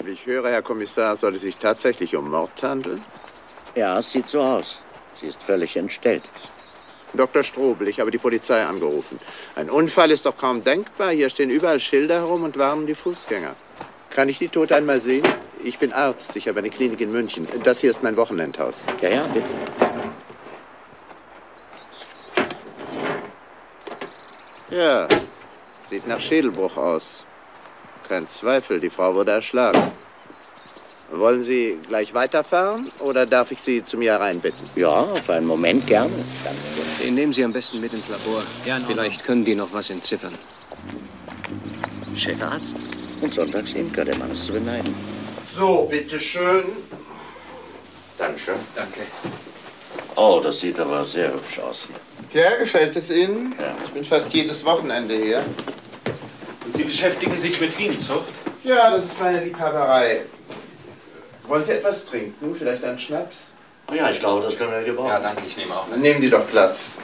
Ich höre, Herr Kommissar, soll es sich tatsächlich um Mord handeln? Ja, es sieht so aus. Sie ist völlig entstellt. Dr. Strobel, ich habe die Polizei angerufen. Ein Unfall ist doch kaum denkbar. Hier stehen überall Schilder herum und warnen die Fußgänger. Kann ich die Tote einmal sehen? Ich bin Arzt. Ich habe eine Klinik in München. Das hier ist mein Wochenendhaus. Ja, ja, bitte. Ja, sieht nach Schädelbruch aus. Kein Zweifel, die Frau wurde erschlagen. Wollen Sie gleich weiterfahren oder darf ich Sie zu mir hereinbitten? Ja, auf einen Moment gerne. Den nehmen Sie am besten mit ins Labor. Ja, vielleicht können die noch was entziffern. Chefarzt und Sonntagsimker, der Mann ist zu beneiden. So, bitteschön. Dankeschön. Danke. Oh, das sieht aber sehr hübsch aus hier. Ja, gefällt es Ihnen? Ja. Ich bin fast jedes Wochenende hier. Und Sie beschäftigen sich mit Bienenzucht? Ja, das ist meine Liebhaberei. Wollen Sie etwas trinken? Vielleicht einen Schnaps? Ja, ich glaube, das können wir gebrauchen. Ja, danke, ich nehme auch. Dann nehmen Sie doch Platz.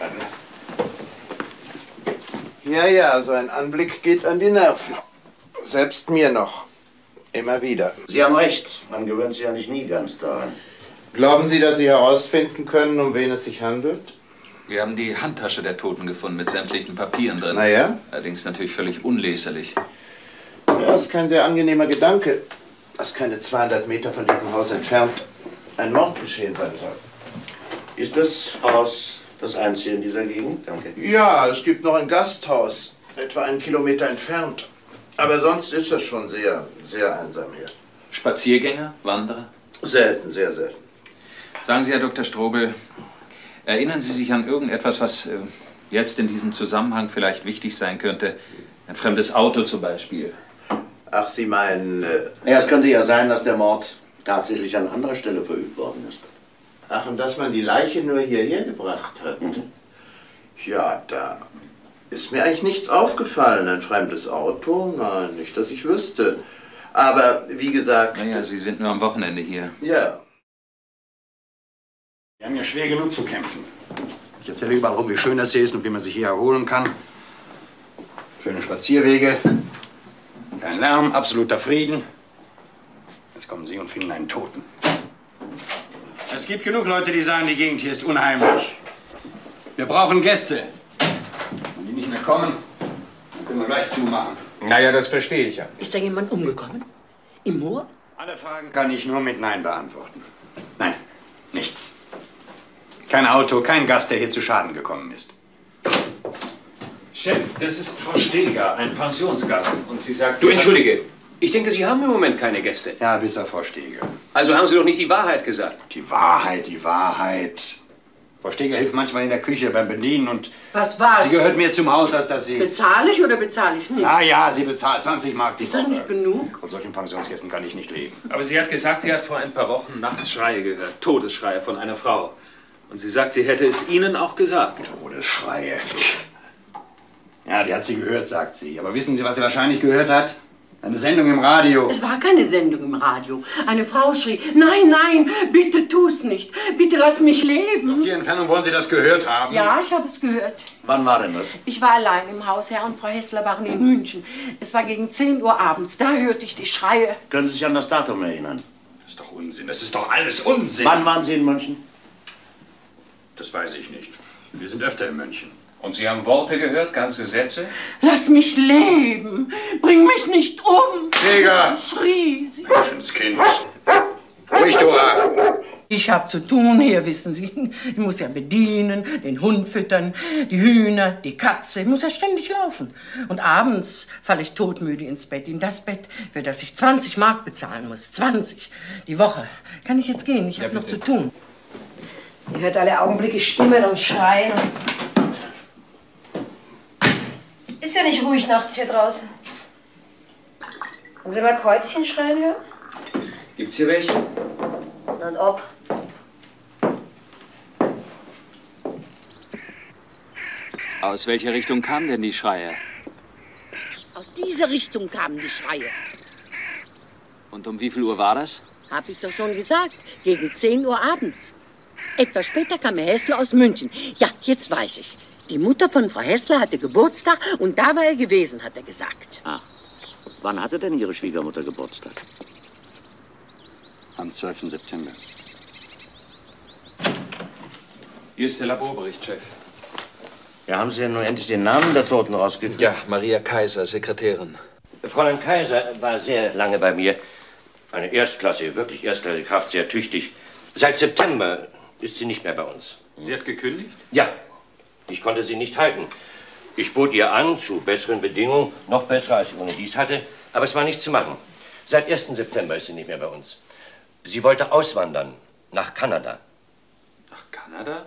Ja, ja, so ein Anblick geht an die Nerven. Selbst mir noch. Immer wieder. Sie haben recht. Man gewöhnt sich ja nicht nie ganz daran. Glauben Sie, dass Sie herausfinden können, um wen es sich handelt? Wir haben die Handtasche der Toten gefunden mit sämtlichen Papieren drin. Naja? Allerdings natürlich völlig unleserlich. Ja, das ist kein sehr angenehmer Gedanke, dass keine 200 Meter von diesem Haus entfernt ein Mord geschehen sein soll. Ist das Haus das einzige in dieser Gegend? Danke. Ja, es gibt noch ein Gasthaus, etwa einen Kilometer entfernt. Aber sonst ist es schon sehr, sehr einsam hier. Spaziergänger? Wanderer? Selten, sehr selten. Sagen Sie, Herr Dr. Strobel, erinnern Sie sich an irgendetwas, was jetzt in diesem Zusammenhang vielleicht wichtig sein könnte? Ein fremdes Auto zum Beispiel. Ach, Sie meinen... Ja, es könnte ja sein, dass der Mord tatsächlich an anderer Stelle verübt worden ist. Ach, und dass man die Leiche nur hierher gebracht hat? Mhm. Ja, da ist mir eigentlich nichts aufgefallen. Ein fremdes Auto? Nein, nicht, dass ich wüsste. Aber, wie gesagt... Naja, Sie sind nur am Wochenende hier. Ja. Wir haben ja schwer genug zu kämpfen. Ich erzähle überall rum, wie schön das hier ist und wie man sich hier erholen kann. Schöne Spazierwege, kein Lärm, absoluter Frieden. Jetzt kommen Sie und finden einen Toten. Es gibt genug Leute, die sagen, die Gegend hier ist unheimlich. Wir brauchen Gäste. Wenn die nicht mehr kommen, dann können wir gleich zumachen. Naja, das verstehe ich ja. Ist da jemand umgekommen? Im Moor? Alle Fragen kann ich nur mit Nein beantworten. Nein, nichts. Kein Auto, kein Gast, der hier zu Schaden gekommen ist. Chef, das ist Frau Steger, ein Pensionsgast. Und sie sagt... Du, entschuldige. Ich denke, Sie haben im Moment keine Gäste. Ja, bis auf Frau Steger. Also haben Sie doch nicht die Wahrheit gesagt. Die Wahrheit, die Wahrheit. Frau Steger hilft manchmal in der Küche beim Bedienen und Was war's? sie gehört mehr zum Haus, als dass sie... Bezahle ich oder bezahle ich nicht? Ja, ja, sie bezahlt 20 Mark die Ist das Woche. nicht genug? Von solchen Pensionsgästen kann ich nicht leben. Aber sie hat gesagt, sie hat vor ein paar Wochen nachts Schreie gehört. Todesschreie von einer Frau. Und sie sagt, sie hätte es Ihnen auch gesagt. Todesschreie. Ja, die hat sie gehört, sagt sie. Aber wissen Sie, was sie wahrscheinlich gehört hat? Eine Sendung im Radio. Es war keine Sendung im Radio. Eine Frau schrie, nein, nein, bitte tu's nicht. Bitte lass mich leben. Auf die Entfernung wollen Sie das gehört haben? Ja, ich habe es gehört. Wann war denn das? Ich war allein im Haus, Herr und Frau Hessler waren in München. Es war gegen 10 Uhr abends. Da hörte ich die Schreie. Können Sie sich an das Datum erinnern? Das ist doch Unsinn. Das ist doch alles Unsinn. Wann waren Sie in München? Das weiß ich nicht. Wir sind öfter in München. Und Sie haben Worte gehört, ganze Sätze? Lass mich leben. Bring mich nicht um. Steger! Schrie sie. Menschenskind. Ruhig, du Arsch. Ich habe zu tun hier, wissen Sie. Ich muss ja bedienen, den Hund füttern, die Hühner, die Katze. Ich muss ja ständig laufen. Und abends falle ich todmüde ins Bett. In das Bett, für das ich 20 Mark bezahlen muss. 20. Die Woche. Kann ich jetzt gehen? Ich habe noch zu tun. Ihr hört alle Augenblicke Stimmen und Schreien. Ist ja nicht ruhig nachts hier draußen. Haben Sie mal Kreuzchen schreien hören? Gibt's hier welche? Und ob? Aus welcher Richtung kamen denn die Schreie? Aus dieser Richtung kamen die Schreie. Und um wie viel Uhr war das? Hab ich doch schon gesagt. Gegen 10 Uhr abends. Etwas später kam Herr Hessler aus München. Ja, jetzt weiß ich. Die Mutter von Frau Hessler hatte Geburtstag und da war er gewesen, hat er gesagt. Ah. Wann hatte denn Ihre Schwiegermutter Geburtstag? Am 12. September. Hier ist der Laborbericht, Chef. Ja, haben Sie ja nun endlich den Namen der Toten rausgekriegt? Ja, Maria Kaiser, Sekretärin. Fräulein Kaiser war sehr lange bei mir. Eine erstklassige, wirklich erstklassige Kraft, sehr tüchtig. Seit September ist sie nicht mehr bei uns. Sie hat gekündigt? Ja, ich konnte sie nicht halten. Ich bot ihr an, zu besseren Bedingungen, noch bessere, als sie ohne dies hatte, aber es war nichts zu machen. Seit 1. September ist sie nicht mehr bei uns. Sie wollte auswandern, nach Kanada. Nach Kanada?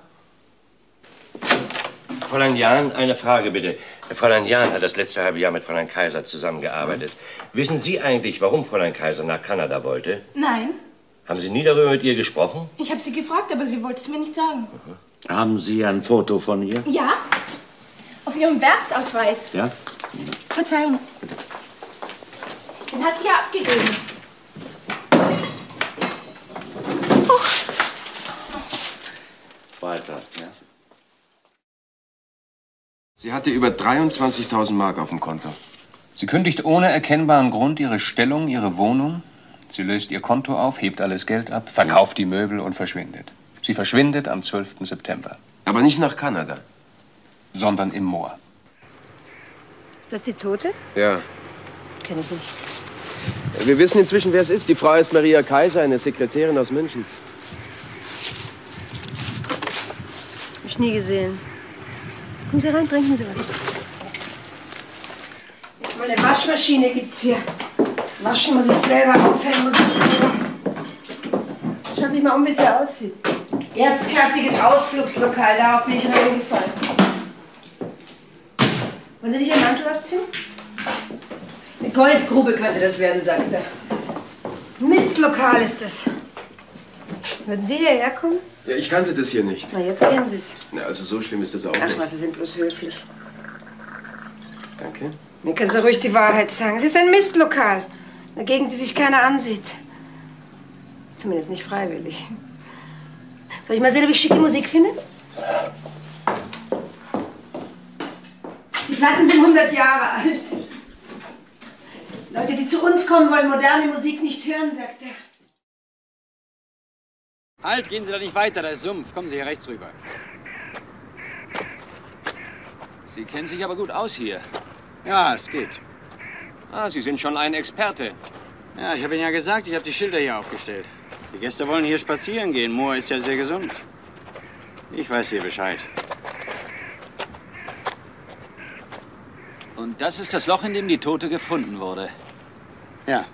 Fräulein Jahn, eine Frage bitte. Fräulein Jahn hat das letzte halbe Jahr mit Fräulein Kaiser zusammengearbeitet. Wissen Sie eigentlich, warum Fräulein Kaiser nach Kanada wollte? Nein, Haben Sie nie darüber mit ihr gesprochen? ich habe sie gefragt, aber sie wollte es mir nicht sagen. Haben Sie ein Foto von ihr? Ja, auf ihrem Werksausweis. Ja? Verzeihung. Den hat sie ja abgegeben. Weiter, ja. Sie hatte über 23.000 Mark auf dem Konto. Sie kündigt ohne erkennbaren Grund ihre Stellung, ihre Wohnung. Sie löst ihr Konto auf, hebt alles Geld ab, verkauft die Möbel und verschwindet. Sie verschwindet am 12. September. Aber nicht nach Kanada. Sondern im Moor. Ist das die Tote? Ja. Kenn ich nicht. Wir wissen inzwischen, wer es ist. Die Frau ist Maria Kaiser, eine Sekretärin aus München. Hab ich nie gesehen. Kommen Sie rein, trinken Sie was. Nicht mal eine Waschmaschine gibt's hier. Waschen muss ich selber, aufhängen muss ich selber. Schauen Sie sich mal um, wie es hier aussieht. Erstklassiges Ausflugslokal, darauf bin ich reingefallen. Wollen Sie nicht Ihren Mantel ausziehen? Eine Goldgrube könnte das werden, sagt er. Mistlokal ist es. Würden Sie hierher kommen? Ja, ich kannte das hier nicht. Na, jetzt kennen Sie es. Na, also so schlimm ist das auch Ach nicht. was, Sie sind bloß höflich. Danke. Mir können Sie ruhig die Wahrheit sagen. Es ist ein Mistlokal. Eine Gegend, die sich keiner ansieht. Zumindest nicht freiwillig. Soll ich mal sehen, ob ich schicke Musik finde? Die Platten sind 100 Jahre alt. Leute, die zu uns kommen, wollen moderne Musik nicht hören, sagt er. Halt, gehen Sie doch nicht weiter, da ist Sumpf. Kommen Sie hier rechts rüber. Sie kennen sich aber gut aus hier. Ja, es geht. Ah, Sie sind schon ein Experte. Ja, ich habe Ihnen ja gesagt, ich habe die Schilder hier aufgestellt. Die Gäste wollen hier spazieren gehen. Moor ist ja sehr gesund. Ich weiß hier Bescheid. Und das ist das Loch, in dem die Tote gefunden wurde. Ja.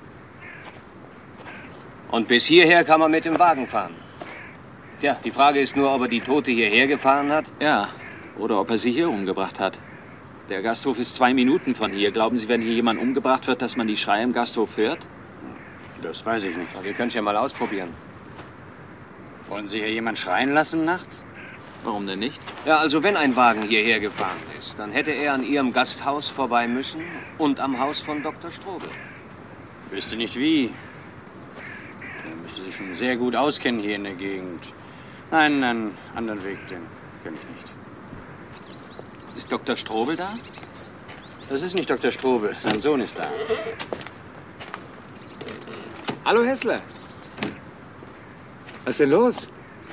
Und bis hierher kann man mit dem Wagen fahren. Tja, die Frage ist nur, ob er die Tote hierher gefahren hat. Ja, oder ob er sie hier umgebracht hat. Der Gasthof ist 2 Minuten von hier. Glauben Sie, wenn hier jemand umgebracht wird, dass man die Schreie im Gasthof hört? Das weiß ich nicht. Aber wir können es ja mal ausprobieren. Wollen Sie hier jemand schreien lassen nachts? Warum denn nicht? Ja, also wenn ein Wagen hierher gefahren ist, dann hätte er an Ihrem Gasthaus vorbei müssen und am Haus von Dr. Strobel. Wüsste nicht wie. Er müsste sich schon sehr gut auskennen hier in der Gegend. Nein, einen anderen Weg, den kenne ich nicht. Ist Dr. Strobel da? Das ist nicht Dr. Strobel, sein Sohn ist da. Hallo, Hessler. Was ist denn los?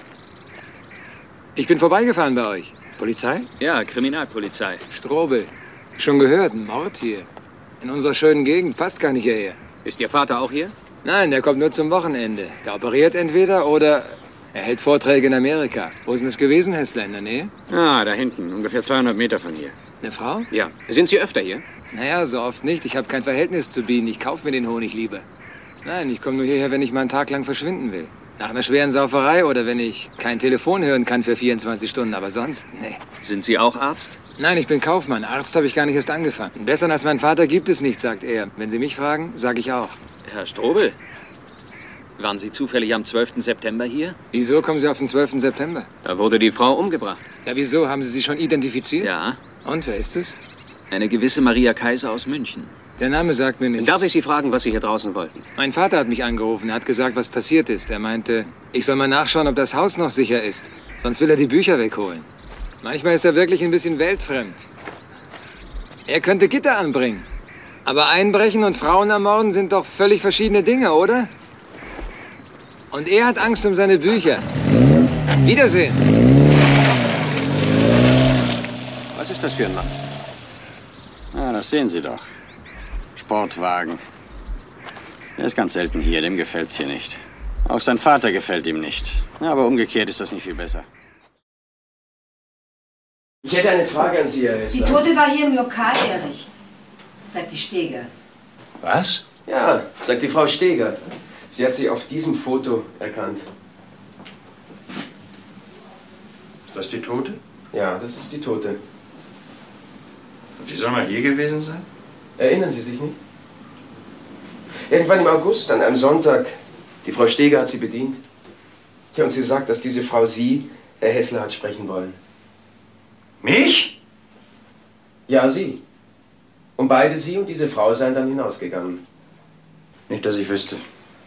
Ich bin vorbeigefahren bei euch. Polizei? Ja, Kriminalpolizei. Strobel. Schon gehört, ein Mord hier. In unserer schönen Gegend, passt gar nicht hierher. Ist Ihr Vater auch hier? Nein, der kommt nur zum Wochenende. Der operiert entweder oder er hält Vorträge in Amerika. Wo ist denn das gewesen, Hessler? In der Nähe? Ah, da hinten, ungefähr 200 Meter von hier. Eine Frau? Ja. Sind Sie öfter hier? Naja, so oft nicht. Ich habe kein Verhältnis zu Bienen. Ich kaufe mir den Honig lieber. Nein, ich komme nur hierher, wenn ich mal einen Tag lang verschwinden will. Nach einer schweren Sauferei oder wenn ich kein Telefon hören kann für 24 Stunden. Aber sonst, nee. Sind Sie auch Arzt? Nein, ich bin Kaufmann. Arzt habe ich gar nicht erst angefangen. Besseren als mein Vater gibt es nicht, sagt er. Wenn Sie mich fragen, sage ich auch. Herr Strobel, waren Sie zufällig am 12. September hier? Wieso kommen Sie auf den 12. September? Da wurde die Frau umgebracht. Ja, wieso? Haben Sie sie schon identifiziert? Ja. Und, wer ist es? Eine gewisse Maria Kaiser aus München. Der Name sagt mir nichts. Darf ich Sie fragen, was Sie hier draußen wollten? Mein Vater hat mich angerufen. Er hat gesagt, was passiert ist. Er meinte, ich soll mal nachschauen, ob das Haus noch sicher ist. Sonst will er die Bücher wegholen. Manchmal ist er wirklich ein bisschen weltfremd. Er könnte Gitter anbringen. Aber Einbrechen und Frauen ermorden sind doch völlig verschiedene Dinge, oder? Und er hat Angst um seine Bücher. Wiedersehen. Was ist das für ein Mann? Ja, das sehen Sie doch. Sportwagen. Er ist ganz selten hier, dem gefällt's hier nicht. Auch sein Vater gefällt ihm nicht. Aber umgekehrt ist das nicht viel besser. Ich hätte eine Frage an Sie, Herr Hessler. Die Tote war hier im Lokal, Erich, sagt die Steger. Was? Ja, sagt die Frau Steger. Sie hat sich auf diesem Foto erkannt. Ist das die Tote? Ja, das ist die Tote. Und die soll mal hier gewesen sein? Erinnern Sie sich nicht? Irgendwann im August, an einem Sonntag, die Frau Steger hat sie bedient. Ja, und sie sagt, dass diese Frau Sie, Herr Hessler, hat sprechen wollen. Mich? Ja, Sie. Und beide Sie und diese Frau seien dann hinausgegangen. Nicht, dass ich wüsste.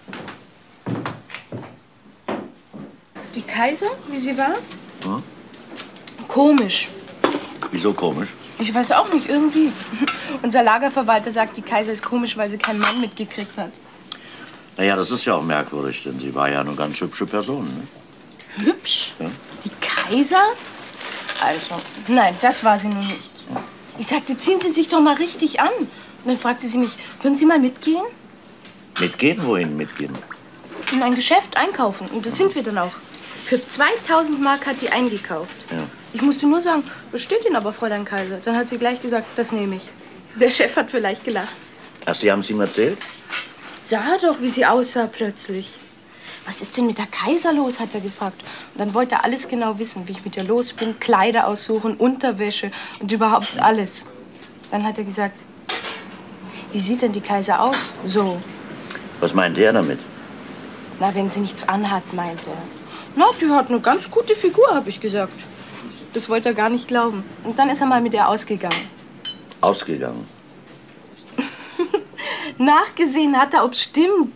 Die Kaiser, wie sie war? Hm? Komisch. Wieso komisch? Ich weiß auch nicht, irgendwie. Unser Lagerverwalter sagt, die Kaiser ist komisch, weil sie keinen Mann mitgekriegt hat. Naja, das ist ja auch merkwürdig, denn sie war ja eine ganz hübsche Person. Ne? Hübsch? Ja? Die Kaiser? Also, nein, das war sie nun nicht. Ich sagte, ziehen Sie sich doch mal richtig an. Und dann fragte sie mich, würden Sie mal mitgehen? Mitgehen? Wohin mitgehen? In ein Geschäft einkaufen. Und das sind wir dann auch. Für 2000 Mark hat die eingekauft. Ja. Ich musste nur sagen, was steht Ihnen aber, Fräulein Kaiser? Dann hat sie gleich gesagt, das nehme ich. Der Chef hat vielleicht gelacht. Ach, Sie haben es ihm erzählt? Sah doch, wie sie aussah plötzlich. Was ist denn mit der Kaiser los, hat er gefragt. Und dann wollte er alles genau wissen, wie ich mit ihr los bin, Kleider aussuchen, Unterwäsche und überhaupt alles. Dann hat er gesagt, wie sieht denn die Kaiser aus? So. Was meint er damit? Na, wenn sie nichts anhat, meint er. Na, die hat eine ganz gute Figur, habe ich gesagt. Das wollte er gar nicht glauben. Und dann ist er mal mit ihr ausgegangen. Ausgegangen? Nachgesehen hat er, ob's stimmt.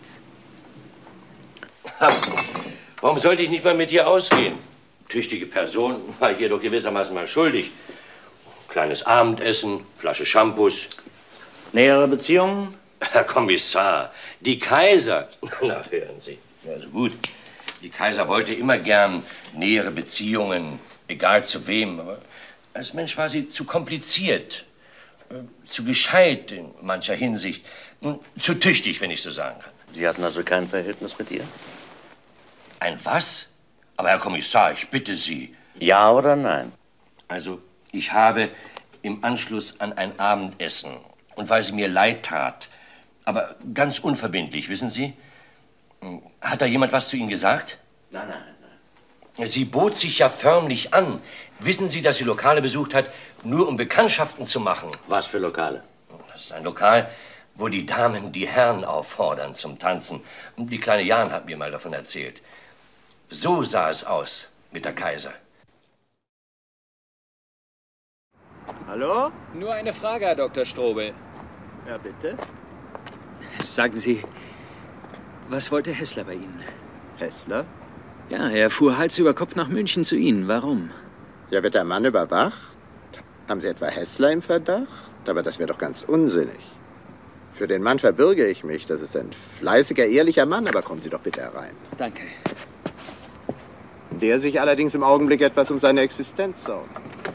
Warum sollte ich nicht mal mit dir ausgehen? Tüchtige Person war hier doch gewissermaßen mal schuldig. Kleines Abendessen, Flasche Shampoos. Nähere Beziehungen? Herr Kommissar, die Kaiser... Na, hören Sie. Also gut. Die Kaiser wollte immer gern nähere Beziehungen, egal zu wem. Aber als Mensch war sie zu kompliziert, zu gescheit in mancher Hinsicht, zu tüchtig, wenn ich so sagen kann. Sie hatten also kein Verhältnis mit ihr? Ein was? Aber Herr Kommissar, ich bitte Sie. Ja oder nein? Also, ich habe im Anschluss an ein Abendessen, und weil sie mir leid tat, aber ganz unverbindlich, wissen Sie, hat da jemand was zu Ihnen gesagt? Nein, nein, nein. Sie bot sich ja förmlich an. Wissen Sie, dass sie Lokale besucht hat, nur um Bekanntschaften zu machen? Was für Lokale? Das ist ein Lokal, wo die Damen die Herren auffordern zum Tanzen. Die kleine Jan hat mir mal davon erzählt. So sah es aus mit der Kaiser. Hallo? Nur eine Frage, Herr Dr. Strobel. Ja, bitte? Sagen Sie, was wollte Hessler bei Ihnen? Hessler? Ja, er fuhr Hals über Kopf nach München zu Ihnen. Warum? Ja, wird der Mann überwacht? Haben Sie etwa Hessler im Verdacht? Aber das wäre doch ganz unsinnig. Für den Mann verbürge ich mich. Das ist ein fleißiger, ehrlicher Mann. Aber kommen Sie doch bitte herein. Danke. Der sich allerdings im Augenblick etwas um seine Existenz sorgt.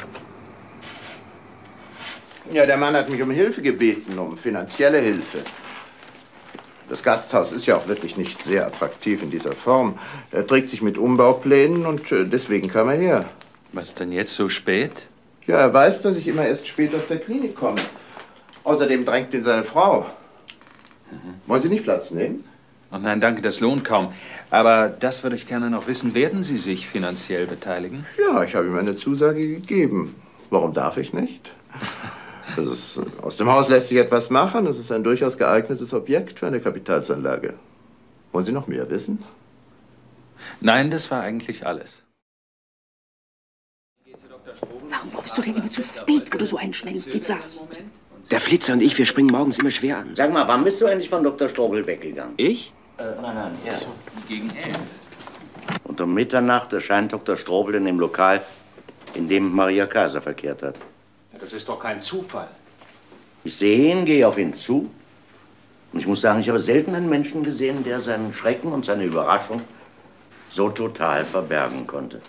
Ja, der Mann hat mich um Hilfe gebeten, um finanzielle Hilfe. Das Gasthaus ist ja auch wirklich nicht sehr attraktiv in dieser Form. Er trägt sich mit Umbauplänen und deswegen kam er her. Was denn jetzt so spät? Ja, er weiß, dass ich immer erst spät aus der Klinik komme. Außerdem drängt ihn seine Frau. Wollen Sie nicht Platz nehmen? Oh nein, danke, das lohnt kaum. Aber das würde ich gerne noch wissen. Werden Sie sich finanziell beteiligen? Ja, ich habe ihm eine Zusage gegeben. Warum darf ich nicht? Aus dem Haus lässt sich etwas machen. Das ist ein durchaus geeignetes Objekt für eine Kapitalsanlage. Wollen Sie noch mehr wissen? Nein, das war eigentlich alles. Warum kommst du denn immer zu spät, wo du so einen schnellen Flitzer hast? Der Flitzer und ich, wir springen morgens immer schwer an. Sag mal, wann bist du endlich von Dr. Strobel weggegangen? Ich? Nein, ja. Gegen 11. Und um Mitternacht erscheint Dr. Strobel in dem Lokal, in dem Maria Kaiser verkehrt hat. Das ist doch kein Zufall. Ich sehe ihn, gehe auf ihn zu. Und ich muss sagen, ich habe selten einen Menschen gesehen, der seinen Schrecken und seine Überraschung so total verbergen konnte.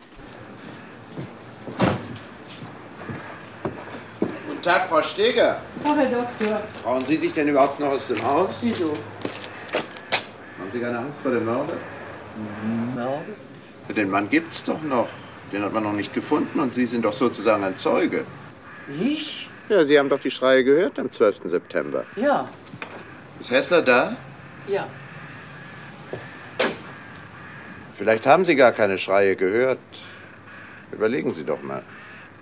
Guten Tag, Frau Steger. Hallo, Herr Doktor. Trauen Sie sich denn überhaupt noch aus dem Haus? Wieso? Haben Sie keine Angst vor dem Mörder? Mörder? Den Mann gibt's doch noch. Den hat man noch nicht gefunden und Sie sind doch sozusagen ein Zeuge. Ich? Ja, Sie haben doch die Schreie gehört am 12. September. Ja. Ist Hässler da? Ja. Vielleicht haben Sie gar keine Schreie gehört. Überlegen Sie doch mal.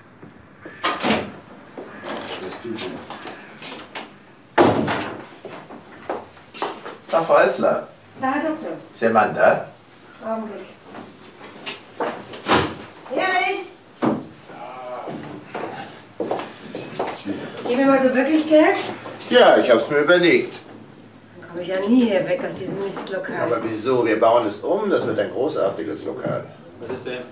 Ach, Frau Hässler. Da, Herr Doktor. Ist Ihr Mann da? Augenblick. Erich! Gib mir mal so wirklich Geld? Ja, ich hab's mir überlegt. Dann komme ich ja nie hier weg aus diesem Mistlokal. Aber wieso? Wir bauen es um. Das wird ein großartiges Lokal. Was ist denn?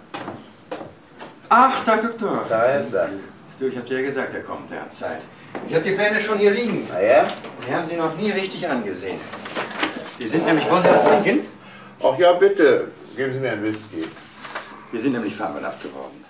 Ach, Tag, Doktor. Da ist er. So, ich hab dir ja gesagt, er kommt, er hat Zeit. Ich habe die Pläne schon hier liegen. Na ja? Wir haben sie noch nie richtig angesehen. Die sind nämlich, wollen Sie was trinken? Ach ja, bitte. Geben Sie mir einen Whisky. Wir sind nämlich fabelhaft geworden.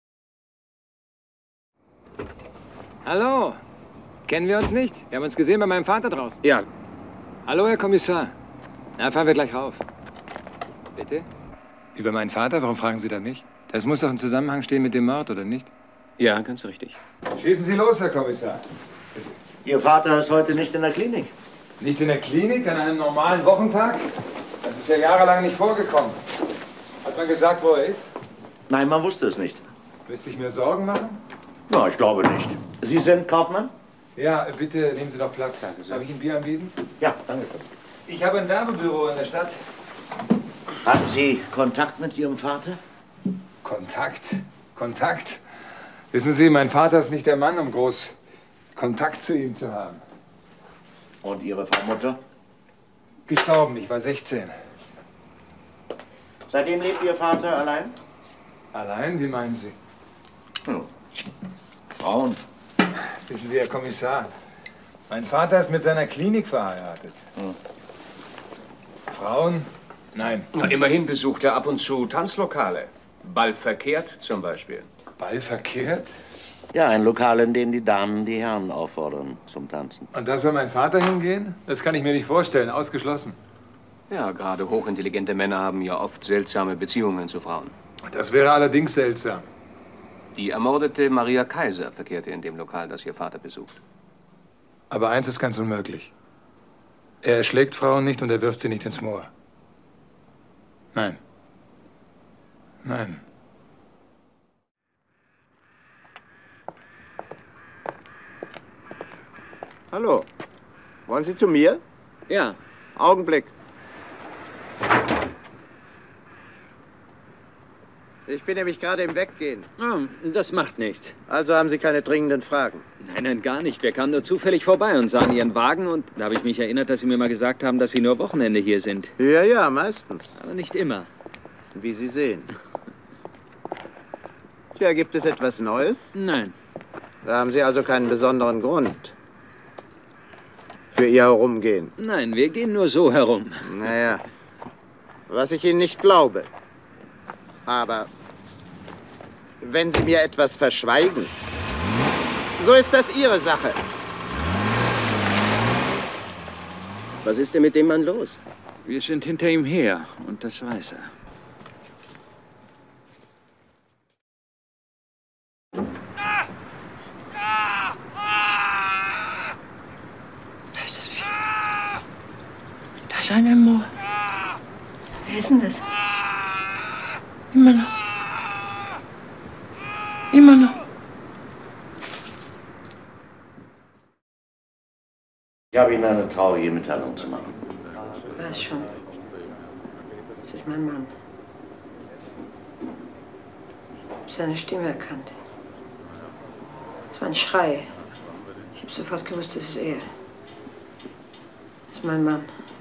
Hallo. Kennen wir uns nicht? Wir haben uns gesehen bei meinem Vater draußen. Ja. Hallo, Herr Kommissar. Na, fahren wir gleich rauf. Bitte? Über meinen Vater? Warum fragen Sie da mich? Das muss doch im Zusammenhang stehen mit dem Mord, oder nicht? Ja, ganz richtig. Schießen Sie los, Herr Kommissar. Ihr Vater ist heute nicht in der Klinik. Nicht in der Klinik, an einem normalen Wochentag? Das ist ja jahrelang nicht vorgekommen. Hat man gesagt, wo er ist? Nein, man wusste es nicht. Müsste ich mir Sorgen machen? Na, ich glaube nicht. Sie sind Kaufmann? Ja, bitte nehmen Sie doch Platz. Darf ich Ihnen Bier anbieten? Ja, danke schön. Ich habe ein Werbebüro in der Stadt. Hatten Sie Kontakt mit Ihrem Vater? Kontakt? Kontakt? Wissen Sie, mein Vater ist nicht der Mann, um groß Kontakt zu ihm zu haben. Und Ihre Frau Mutter? Gestorben, ich war 16. Seitdem lebt Ihr Vater allein? Allein? Wie meinen Sie? Hm. Frauen. Wissen Sie, Herr Kommissar, mein Vater ist mit seiner Klinik verheiratet. Hm. Frauen? Nein. Na, immerhin besucht er ab und zu Tanzlokale. Ballverkehrt zum Beispiel. Ballverkehrt? Ja, ein Lokal, in dem die Damen die Herren auffordern zum Tanzen. Und da soll mein Vater hingehen? Das kann ich mir nicht vorstellen. Ausgeschlossen. Ja, gerade hochintelligente Männer haben ja oft seltsame Beziehungen zu Frauen. Das wäre allerdings seltsam. Die ermordete Maria Kaiser verkehrte in dem Lokal, das Ihr Vater besucht. Aber eins ist ganz unmöglich. Er erschlägt Frauen nicht und er wirft sie nicht ins Moor. Nein. Nein. Hallo. Wollen Sie zu mir? Ja. Augenblick. Ich bin nämlich gerade im Weggehen. Oh, das macht nichts. Also haben Sie keine dringenden Fragen? Nein, nein, gar nicht. Wir kamen nur zufällig vorbei und sahen Ihren Wagen und da habe ich mich erinnert, dass Sie mir mal gesagt haben, dass Sie nur Wochenende hier sind. Ja, ja, meistens. Aber nicht immer. Wie Sie sehen. Tja, gibt es etwas Neues? Nein. Da haben Sie also keinen besonderen Grund für Ihr Herumgehen. Nein, wir gehen nur so herum. Naja, was ich Ihnen nicht glaube. Aber wenn Sie mir etwas verschweigen, so ist das Ihre Sache. Was ist denn mit dem Mann los? Wir sind hinter ihm her und das weiß er. Da ist das Vieh. Da ist einer im Moor. Wer ist denn das? Immer noch. Immer noch. Ich habe Ihnen eine traurige Mitteilung zu machen. Ich weiß schon. Das ist mein Mann. Ich habe seine Stimme erkannt. Es war ein Schrei. Ich habe sofort gewusst, das ist er. Das ist mein Mann.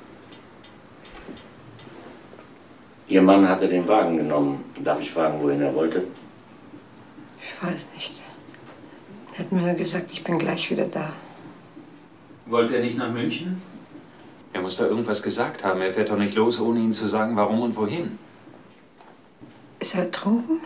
Ihr Mann hatte den Wagen genommen. Darf ich fragen, wohin er wollte? Ich weiß nicht. Er hat mir nur gesagt, ich bin gleich wieder da. Wollte er nicht nach München? Er muss da irgendwas gesagt haben. Er fährt doch nicht los, ohne Ihnen zu sagen, warum und wohin. Ist er ertrunken?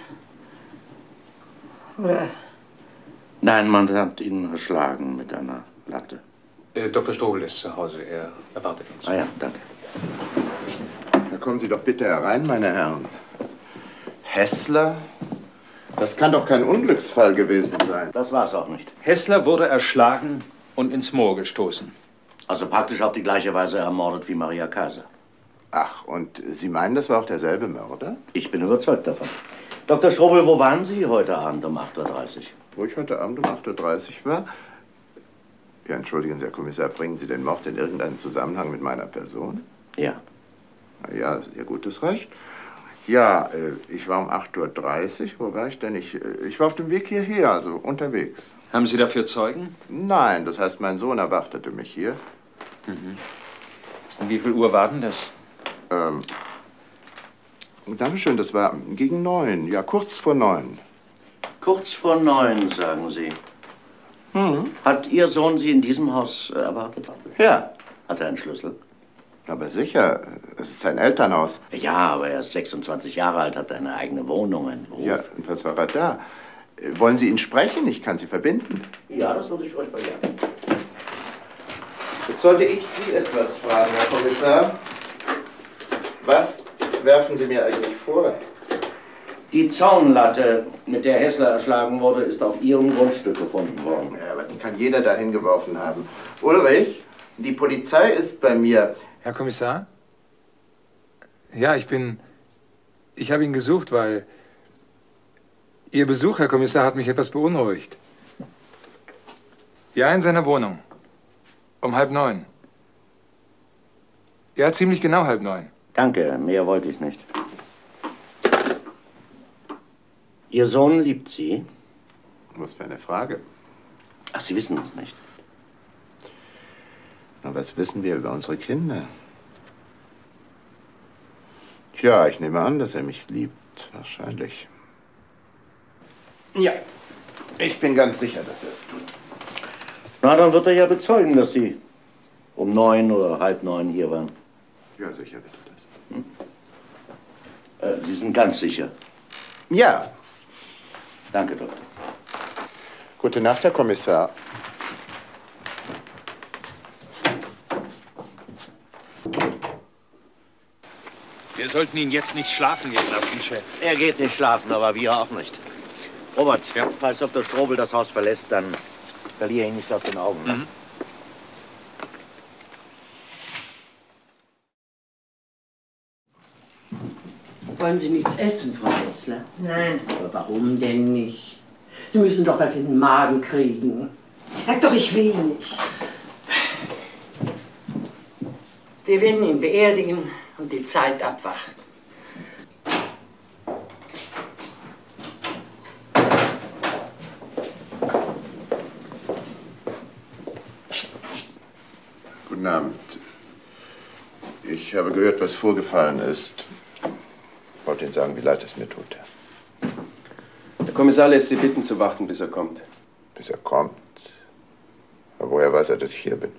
Oder? Nein, man hat ihn erschlagen mit einer Latte. Dr. Strobel ist zu Hause. Er erwartet uns. Ah ja, danke. Na, kommen Sie doch bitte herein, meine Herren. Hässler? Das kann doch kein Unglücksfall gewesen sein. Das war es auch nicht. Hässler wurde erschlagen und ins Moor gestoßen. Also praktisch auf die gleiche Weise ermordet wie Maria Kaiser. Ach, und Sie meinen, das war auch derselbe Mörder? Ich bin überzeugt davon. Dr. Strobel, wo waren Sie heute Abend um 8:30 Uhr? Wo ich heute Abend um 8:30 Uhr war? Ja, entschuldigen Sie, Herr Kommissar, bringen Sie den Mord in irgendeinen Zusammenhang mit meiner Person? Ja. Na ja, sehr gutes Recht. Ja, ich war um 8:30 Uhr. Wo war ich denn? Ich war auf dem Weg hierher, also unterwegs. Haben Sie dafür Zeugen? Nein, das heißt, mein Sohn erwartete mich hier. Mhm. Um wie viel Uhr war denn das? Dankeschön, das war gegen 9, ja, kurz vor 9. Kurz vor 9, sagen Sie. Hat Ihr Sohn Sie in diesem Haus erwartet? Ja. Hat er einen Schlüssel? Aber sicher, es ist sein Elternhaus. Ja, aber er ist 26 Jahre alt, hat eine eigene Wohnung, einen Beruf. Ja, und was war er da? Wollen Sie ihn sprechen? Ich kann Sie verbinden. Ja, das würde ich furchtbar gerne. Jetzt sollte ich Sie etwas fragen, Herr Kommissar. Was werfen Sie mir eigentlich vor? Die Zaunlatte, mit der Hässler erschlagen wurde, ist auf Ihrem Grundstück gefunden worden. Ja, aber die kann jeder da hingeworfen haben. Ulrich, die Polizei ist bei mir. Herr Kommissar? Ja, ich habe ihn gesucht, weil Ihr Besuch, Herr Kommissar, hat mich etwas beunruhigt. Ja, in seiner Wohnung. Um 8:30. Ja, ziemlich genau 8:30. Danke, mehr wollte ich nicht. Ihr Sohn liebt Sie? Was für eine Frage. Ach, Sie wissen es nicht. Na, was wissen wir über unsere Kinder? Tja, ich nehme an, dass er mich liebt. Wahrscheinlich. Ja, ich bin ganz sicher, dass er es tut. Na, dann wird er ja bezeugen, dass Sie um 9 oder 8:30 hier waren. Ja, sicher wird er das. Sie sind ganz sicher? Ja. Danke, Doktor. Gute Nacht, Herr Kommissar. Wir sollten ihn jetzt nicht schlafen gehen lassen, Chef. Er geht nicht schlafen, aber wir auch nicht. Robert, falls Dr. Strobel das Haus verlässt, dann verliere ihn nicht aus den Augen. Ne? Wollen Sie nichts essen, Frau Hässler? Nein. Aber warum denn nicht? Sie müssen doch was in den Magen kriegen. Ich sag doch, ich will nicht. Wir werden ihn beerdigen und die Zeit abwarten. Guten Abend. Ich habe gehört, was vorgefallen ist. Ich wollte Ihnen sagen, wie leid es mir tut. Der Kommissar lässt Sie bitten, zu warten, bis er kommt. Bis er kommt? Aber woher weiß er, dass ich hier bin?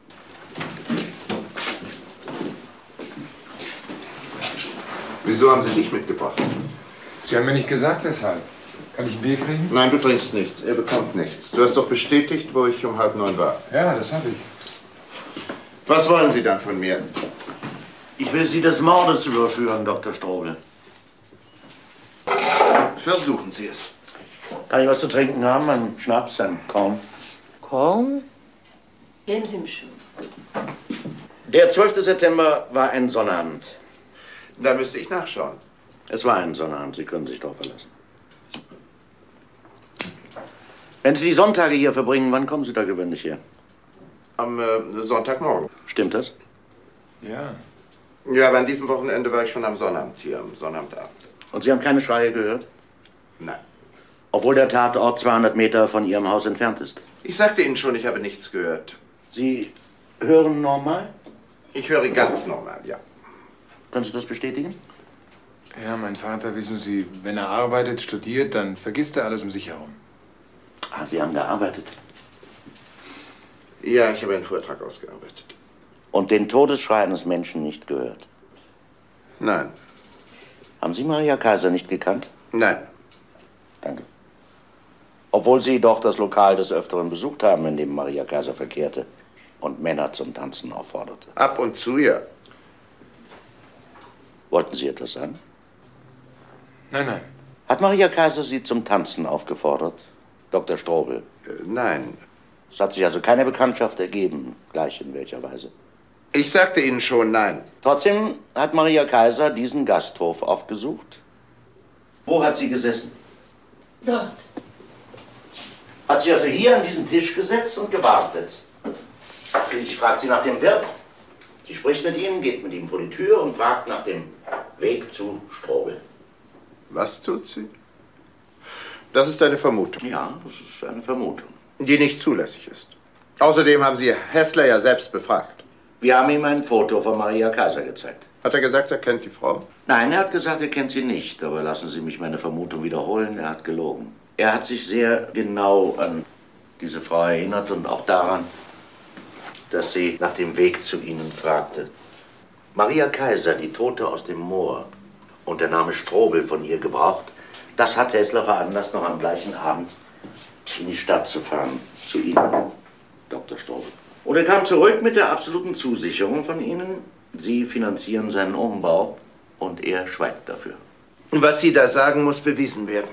Wieso haben Sie dich mitgebracht? Sie haben mir nicht gesagt, weshalb. Kann ich ein Bier kriegen? Nein, du trinkst nichts. Er bekommt nichts. Du hast doch bestätigt, wo ich um 8:30 war. Ja, das habe ich. Was wollen Sie dann von mir? Ich will Sie des Mordes überführen, Dr. Strobel. Versuchen Sie es. Kann ich was zu trinken haben? Ein Schnaps, ein Korn? Korn? Geben Sie ihm schon. Der 12. September war ein Sonnabend. Da müsste ich nachschauen. Es war ein Sonnabend, Sie können sich darauf verlassen. Wenn Sie die Sonntage hier verbringen, wann kommen Sie da gewöhnlich her? Am Sonntagmorgen. Stimmt das? Ja. Ja, aber an diesem Wochenende war ich schon am Sonnabend hier, am Sonnabendabend. Und Sie haben keine Schreie gehört? Nein. Obwohl der Tatort 200 Meter von Ihrem Haus entfernt ist. Ich sagte Ihnen schon, ich habe nichts gehört. Sie hören normal? Ich höre ganz normal, ja. Können Sie das bestätigen? Ja, mein Vater, wissen Sie, wenn er arbeitet, studiert, dann vergisst er alles um sich herum. Ah, Sie haben gearbeitet. Ja, ich habe einen Vortrag ausgearbeitet. Und den Todesschrei eines Menschen nicht gehört? Nein. Haben Sie Maria Kaiser nicht gekannt? Nein. Danke. Obwohl Sie doch das Lokal des Öfteren besucht haben, in dem Maria Kaiser verkehrte und Männer zum Tanzen aufforderte. Ab und zu, ja. Wollten Sie etwas sagen? Nein, nein. Hat Maria Kaiser Sie zum Tanzen aufgefordert, Dr. Strobel? Nein. Es hat sich also keine Bekanntschaft ergeben, gleich in welcher Weise? Ich sagte Ihnen schon nein. Trotzdem hat Maria Kaiser diesen Gasthof aufgesucht. Wo hat sie gesessen? Dort. Hat sich also hier an diesen Tisch gesetzt und gewartet. Schließlich fragt sie nach dem Wirt. Sie spricht mit ihm, geht mit ihm vor die Tür und fragt nach dem Weg zu Strobel. Was tut sie? Das ist eine Vermutung. Ja, das ist eine Vermutung. Die nicht zulässig ist. Außerdem haben Sie Hässler ja selbst befragt. Wir haben ihm ein Foto von Maria Kaiser gezeigt. Hat er gesagt, er kennt die Frau? Nein, er hat gesagt, er kennt sie nicht. Aber lassen Sie mich meine Vermutung wiederholen, er hat gelogen. Er hat sich sehr genau an diese Frau erinnert und auch daran, dass sie nach dem Weg zu Ihnen fragte. Maria Kaiser, die Tote aus dem Moor, und der Name Strobel von ihr gebraucht, das hat Hässler veranlasst, noch am gleichen Abend in die Stadt zu fahren, zu Ihnen, Dr. Strobel. Und er kam zurück mit der absoluten Zusicherung von Ihnen, Sie finanzieren seinen Umbau und er schweigt dafür. Was Sie da sagen, muss bewiesen werden.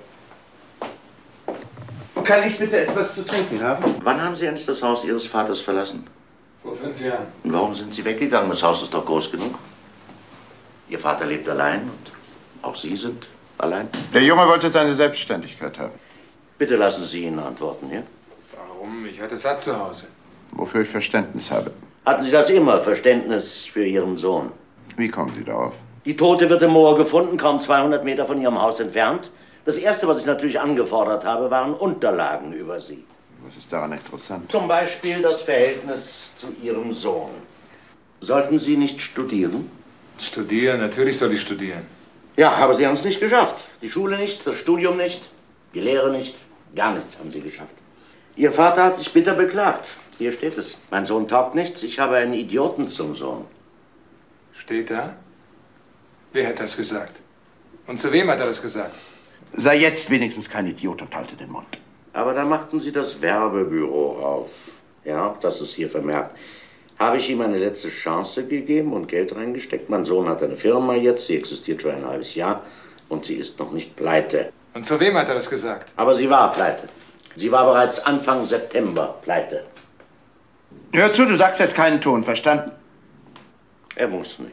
Kann ich bitte etwas zu trinken haben? Wann haben Sie endlich das Haus Ihres Vaters verlassen? Vor 5 Jahren. Und warum sind Sie weggegangen? Das Haus ist doch groß genug. Ihr Vater lebt allein und auch Sie sind allein. Der Junge wollte seine Selbstständigkeit haben. Bitte lassen Sie ihn antworten, ja? Warum? Ich hatte satt zu Hause. Wofür ich Verständnis habe. Hatten Sie das immer, Verständnis für Ihren Sohn? Wie kommen Sie darauf? Die Tote wird im Moor gefunden, kaum 200 Meter von Ihrem Haus entfernt. Das Erste, was ich natürlich angefordert habe, waren Unterlagen über Sie. Was ist daran interessant? Zum Beispiel das Verhältnis zu Ihrem Sohn. Sollten Sie nicht studieren? Studieren? Natürlich soll ich studieren. Ja, aber Sie haben es nicht geschafft. Die Schule nicht, das Studium nicht, die Lehre nicht. Gar nichts haben Sie geschafft. Ihr Vater hat sich bitter beklagt. Hier steht es. Mein Sohn taugt nichts, ich habe einen Idioten zum Sohn. Steht da? Wer hat das gesagt? Und zu wem hat er das gesagt? Sei jetzt wenigstens kein Idiot und halte den Mund. Aber da machten Sie das Werbebüro auf. Ja, das ist hier vermerkt. Habe ich ihm eine letzte Chance gegeben und Geld reingesteckt. Mein Sohn hat eine Firma jetzt, sie existiert schon ein halbes Jahr und sie ist noch nicht pleite. Und zu wem hat er das gesagt? Aber sie war pleite. Sie war bereits Anfang September pleite. Hör zu, du sagst jetzt keinen Ton, verstanden? Er muss nicht.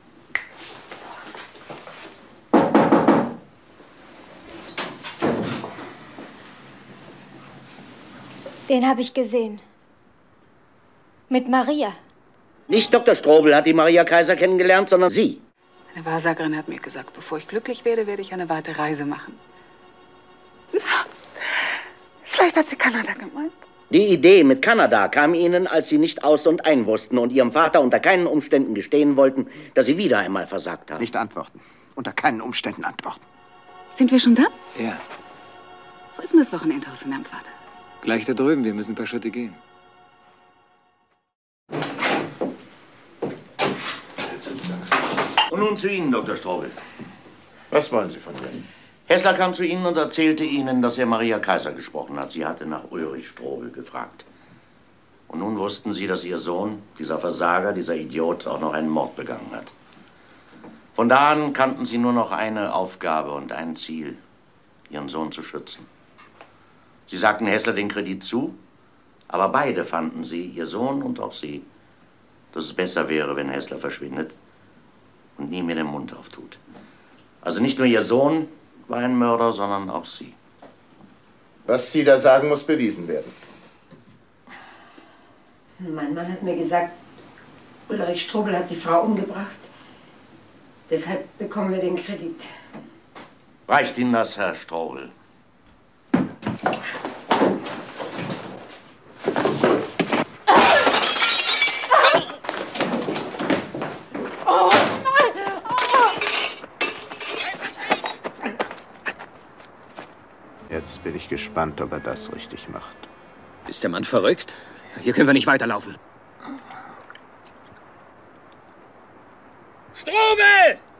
Den habe ich gesehen. Mit Maria. Nicht Dr. Strobel hat die Maria Kaiser kennengelernt, sondern Sie. Eine Wahrsagerin hat mir gesagt, bevor ich glücklich werde, werde ich eine weite Reise machen. Vielleicht hat sie Kanada gemeint. Die Idee mit Kanada kam Ihnen, als Sie nicht aus- und ein wussten und Ihrem Vater unter keinen Umständen gestehen wollten, dass Sie wieder einmal versagt haben. Nicht antworten. Unter keinen Umständen antworten. Sind wir schon da? Ja. Wo ist denn das Wochenendhaus von deinem Vater? Gleich da drüben. Wir müssen ein paar Schritte gehen. Und nun zu Ihnen, Dr. Strobel. Was wollen Sie von mir? Hässler kam zu Ihnen und erzählte Ihnen, dass er Maria Kaiser gesprochen hat. Sie hatte nach Ulrich Strobel gefragt. Und nun wussten Sie, dass Ihr Sohn, dieser Versager, dieser Idiot, auch noch einen Mord begangen hat. Von da an kannten Sie nur noch eine Aufgabe und ein Ziel, Ihren Sohn zu schützen. Sie sagten Hässler den Kredit zu, aber beide fanden Sie, Ihr Sohn und auch Sie, dass es besser wäre, wenn Hässler verschwindet und nie mehr den Mund auftut. Also nicht nur Ihr Sohn war ein Mörder, sondern auch Sie. Was Sie da sagen, muss bewiesen werden. Mein Mann hat mir gesagt, Ulrich Strobel hat die Frau umgebracht. Deshalb bekommen wir den Kredit. Reicht Ihnen das, Herr Strobel? Jetzt bin ich gespannt, ob er das richtig macht. Ist der Mann verrückt? Hier können wir nicht weiterlaufen. Strobel!